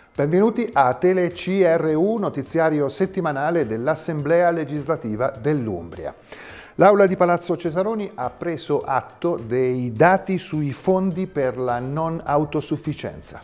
Benvenuti a TeleCRU, notiziario settimanale dell'Assemblea legislativa dell'Umbria. L'Aula di Palazzo Cesaroni ha preso atto dei dati sui fondi per la non autosufficienza.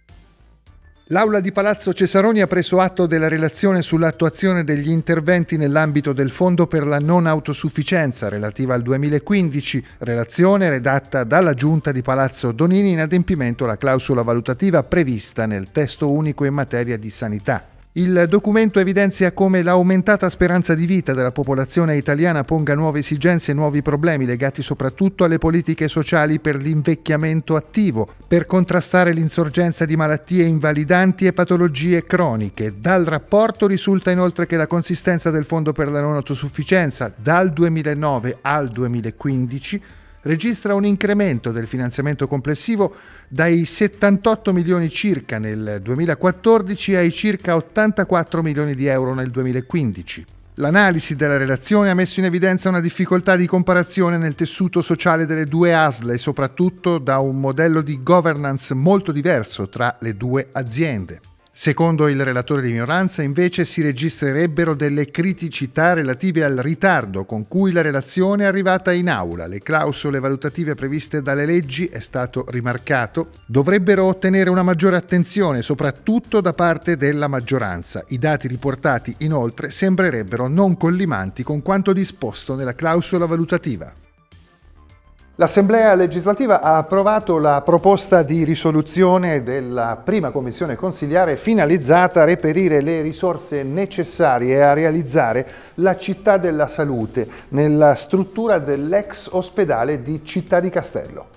L'Aula di Palazzo Cesaroni ha preso atto della relazione sull'attuazione degli interventi nell'ambito del Fondo per la non autosufficienza relativa al 2015, relazione redatta dalla Giunta di Palazzo Donini in adempimento alla clausola valutativa prevista nel testo unico in materia di sanità. Il documento evidenzia come l'aumentata speranza di vita della popolazione italiana ponga nuove esigenze e nuovi problemi legati soprattutto alle politiche sociali per l'invecchiamento attivo, per contrastare l'insorgenza di malattie invalidanti e patologie croniche. Dal rapporto risulta inoltre che la consistenza del Fondo per la non autosufficienza dal 2009 al 2015 registra un incremento del finanziamento complessivo dai 78 milioni circa nel 2014 ai circa 84 milioni di euro nel 2015. L'analisi della relazione ha messo in evidenza una difficoltà di comparazione nel tessuto sociale delle due ASL e soprattutto da un modello di governance molto diverso tra le due aziende. Secondo il relatore di minoranza, invece, si registrerebbero delle criticità relative al ritardo con cui la relazione è arrivata in aula. Le clausole valutative previste dalle leggi, è stato rimarcato, dovrebbero ottenere una maggiore attenzione, soprattutto da parte della maggioranza. I dati riportati, inoltre, sembrerebbero non collimanti con quanto disposto nella clausola valutativa. L'Assemblea legislativa ha approvato la proposta di risoluzione della prima commissione consiliare finalizzata a reperire le risorse necessarie a realizzare la città della salute nella struttura dell'ex ospedale di Città di Castello.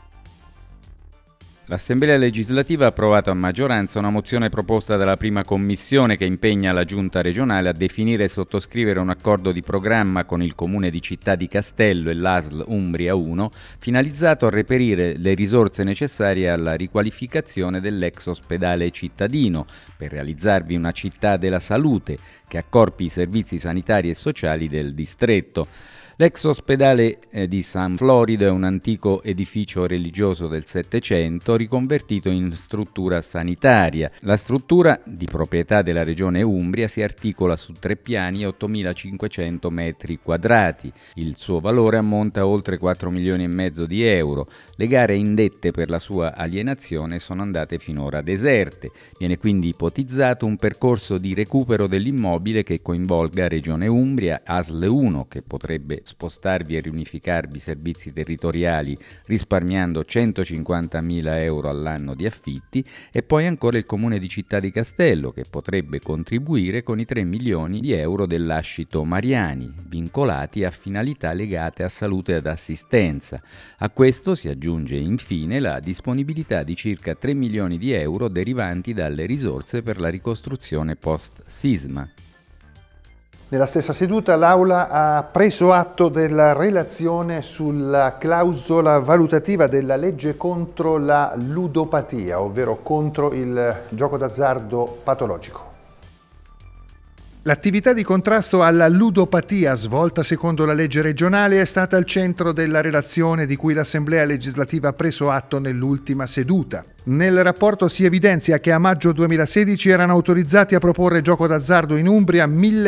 L'Assemblea legislativa ha approvato a maggioranza una mozione proposta dalla prima commissione che impegna la Giunta regionale a definire e sottoscrivere un accordo di programma con il Comune di Città di Castello e l'ASL Umbria 1 finalizzato a reperire le risorse necessarie alla riqualificazione dell'ex ospedale cittadino per realizzarvi una città della salute che accorpi i servizi sanitari e sociali del distretto. L'ex ospedale di San Florido è un antico edificio religioso del Settecento riconvertito in struttura sanitaria. La struttura, di proprietà della regione Umbria, si articola su 3 piani e 8.500 metri quadrati. Il suo valore ammonta a oltre 4 milioni e mezzo di euro. Le gare indette per la sua alienazione sono andate finora deserte. Viene quindi ipotizzato un percorso di recupero dell'immobile che coinvolga Regione Umbria, ASL 1, che potrebbe spostarvi e riunificarvi i servizi territoriali risparmiando 150.000 euro all'anno di affitti, e poi ancora il Comune di Città di Castello che potrebbe contribuire con i 3 milioni di euro del lascito Mariani, vincolati a finalità legate a salute ed assistenza. A questo si aggiunge infine la disponibilità di circa 3 milioni di euro derivanti dalle risorse per la ricostruzione post-sisma. Nella stessa seduta l'Aula ha preso atto della relazione sulla clausola valutativa della legge contro la ludopatia, ovvero contro il gioco d'azzardo patologico. L'attività di contrasto alla ludopatia svolta secondo la legge regionale è stata al centro della relazione di cui l'Assemblea legislativa ha preso atto nell'ultima seduta. Nel rapporto si evidenzia che a maggio 2016 erano autorizzati a proporre gioco d'azzardo in Umbria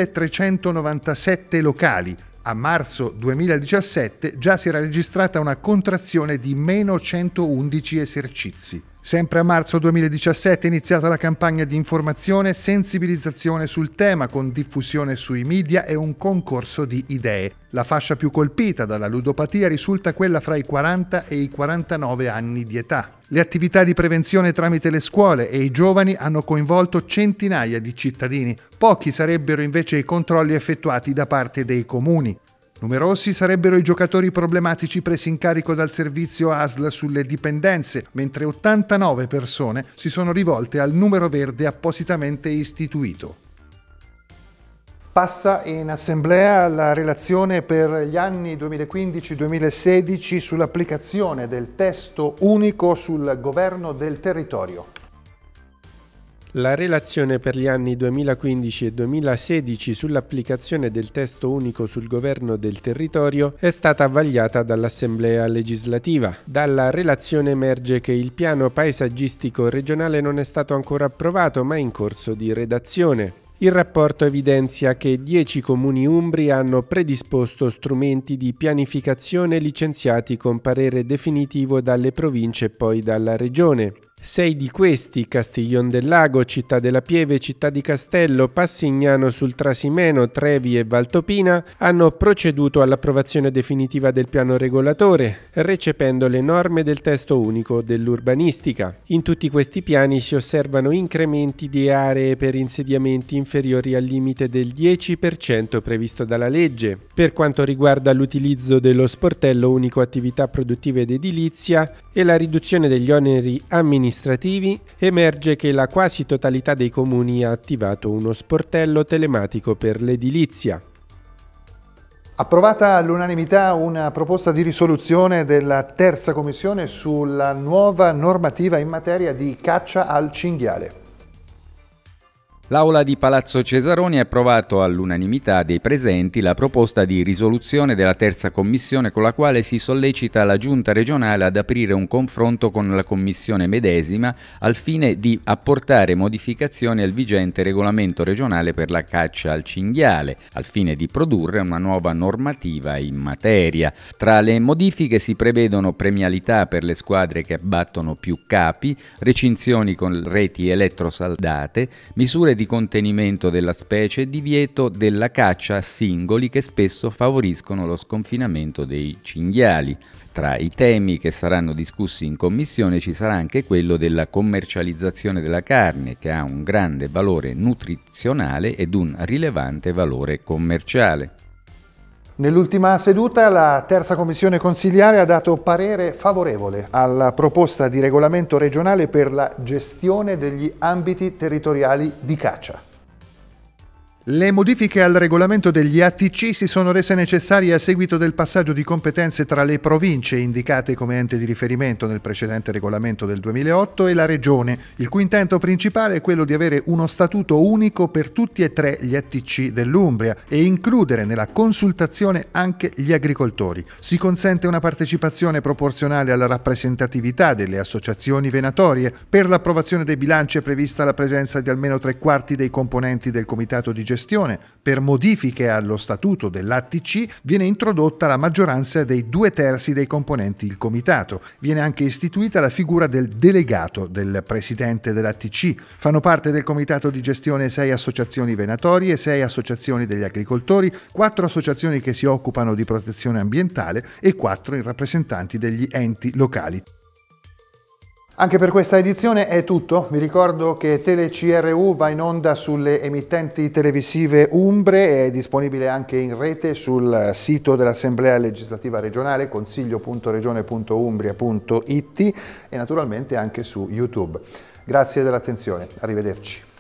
1.397 locali. A marzo 2017 già si era registrata una contrazione di meno 111 esercizi. Sempre a marzo 2017 è iniziata la campagna di informazione e sensibilizzazione sul tema con diffusione sui media e un concorso di idee. La fascia più colpita dalla ludopatia risulta quella fra i 40 e i 49 anni di età. Le attività di prevenzione tramite le scuole e i giovani hanno coinvolto centinaia di cittadini. Pochi sarebbero invece i controlli effettuati da parte dei comuni. Numerosi sarebbero i giocatori problematici presi in carico dal servizio ASL sulle dipendenze, mentre 89 persone si sono rivolte al numero verde appositamente istituito. Passa in assemblea la relazione per gli anni 2015-2016 sull'applicazione del testo unico sul governo del territorio. La relazione per gli anni 2015 e 2016 sull'applicazione del testo unico sul governo del territorio è stata vagliata dall'Assemblea legislativa. Dalla relazione emerge che il piano paesaggistico regionale non è stato ancora approvato, ma è in corso di redazione. Il rapporto evidenzia che 10 comuni umbri hanno predisposto strumenti di pianificazione licenziati con parere definitivo dalle province e poi dalla regione. 6 di questi, Castiglion del Lago, Città della Pieve, Città di Castello, Passignano sul Trasimeno, Trevi e Valtopina, hanno proceduto all'approvazione definitiva del piano regolatore, recependo le norme del testo unico dell'urbanistica. In tutti questi piani si osservano incrementi di aree per insediamenti inferiori al limite del 10% previsto dalla legge. Per quanto riguarda l'utilizzo dello sportello unico attività produttive ed edilizia e la riduzione degli oneri amministrativi, emerge che la quasi totalità dei comuni ha attivato uno sportello telematico per l'edilizia. Approvata all'unanimità una proposta di risoluzione della terza commissione sulla nuova normativa in materia di caccia al cinghiale. L'Aula di Palazzo Cesaroni ha approvato all'unanimità dei presenti la proposta di risoluzione della terza commissione con la quale si sollecita la Giunta regionale ad aprire un confronto con la commissione medesima al fine di apportare modificazioni al vigente regolamento regionale per la caccia al cinghiale, al fine di produrre una nuova normativa in materia. Tra le modifiche si prevedono premialità per le squadre che abbattono più capi, recinzioni con reti elettrosaldate, misure di contenimento della specie e divieto della caccia a singoli che spesso favoriscono lo sconfinamento dei cinghiali. Tra i temi che saranno discussi in commissione ci sarà anche quello della commercializzazione della carne, che ha un grande valore nutrizionale ed un rilevante valore commerciale. Nell'ultima seduta la terza commissione consiliare ha dato parere favorevole alla proposta di regolamento regionale per la gestione degli ambiti territoriali di caccia. Le modifiche al regolamento degli ATC si sono rese necessarie a seguito del passaggio di competenze tra le province indicate come ente di riferimento nel precedente regolamento del 2008 e la Regione, il cui intento principale è quello di avere uno statuto unico per tutti e tre gli ATC dell'Umbria e includere nella consultazione anche gli agricoltori. Si consente una partecipazione proporzionale alla rappresentatività delle associazioni venatorie. Per l'approvazione dei bilanci è prevista la presenza di almeno 3/4 dei componenti del comitato di gestione. Per modifiche allo statuto dell'ATC viene introdotta la maggioranza dei 2/3 dei componenti del comitato. Viene anche istituita la figura del delegato del presidente dell'ATC. Fanno parte del comitato di gestione 6 associazioni venatorie, 6 associazioni degli agricoltori, 4 associazioni che si occupano di protezione ambientale e 4 i rappresentanti degli enti locali. Anche per questa edizione è tutto. Vi ricordo che TeleCRU va in onda sulle emittenti televisive umbre e è disponibile anche in rete sul sito dell'Assemblea legislativa regionale consiglio.regione.umbria.it e naturalmente anche su YouTube. Grazie dell'attenzione. Arrivederci.